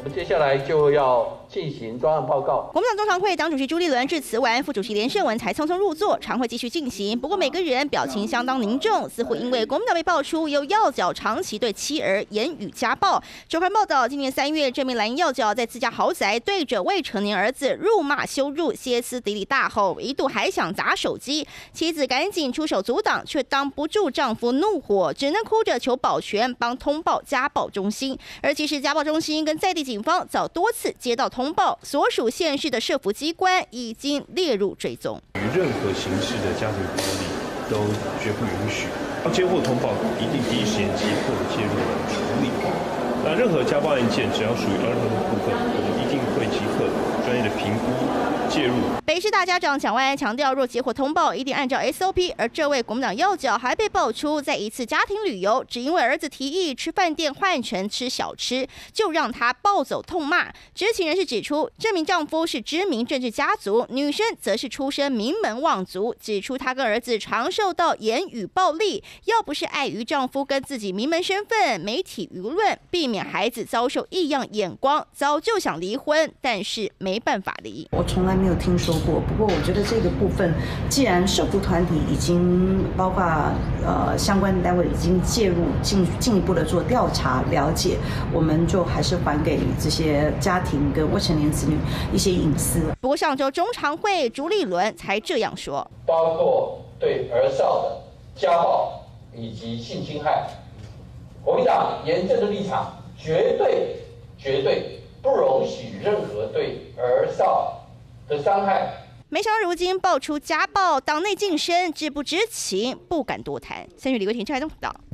们接下来就要进行专案报告。 国民党中常会党主席朱立伦致辞完，副主席连胜文才匆匆入座，常会继续进行。不过每个人表情相当凝重，似乎因为国民党被爆出有要角长期对妻儿言语家暴。周刊报道，今年3月，这名蓝营要角在自家豪宅对着未成年儿子辱骂羞辱，歇斯底里大吼，一度还想砸手机，妻子赶紧出手阻挡，却挡不住丈夫怒火，只能哭着求保全帮通报家暴中心。而其实家暴中心跟在地警方早多次接到通报，所属县市的社福机关已经列入追踪。 任何形式的家庭暴力都绝不允许，接获通报一定第一时间即刻介入处理。那任何家暴案件，只要属于儿童的部分，我们一定会即刻专业的评估介入。 北市大家长蒋万安强调，若接获通报，一定按照 SOP。而这位国民党要角还被爆出，在一次家庭旅游，只因为儿子提议吃饭店换成吃小吃，就让他暴走痛骂。知情人士指出，这名丈夫是知名政治家族，女生则是出身名门望族，指出她跟儿子常受到言语暴力，要不是碍于丈夫跟自己名门身份、媒体舆论，避免孩子遭受异样眼光，早就想离婚，但是没办法离。 我从来没有听说过，不过我觉得这个部分，既然社福团体已经包括相关单位已经介入进一步的做调查了解，我们就还是还给这些家庭跟未成年子女一些隐私。 不过上周中常会朱立伦才这样说， 包括对儿少的家暴以及性侵害，国民党严正的立场，绝对不容许任何对儿少的伤害。 没想到如今爆出家暴，党内晋升，知不知情不敢多谈。3月李桂婷、蔡东报道。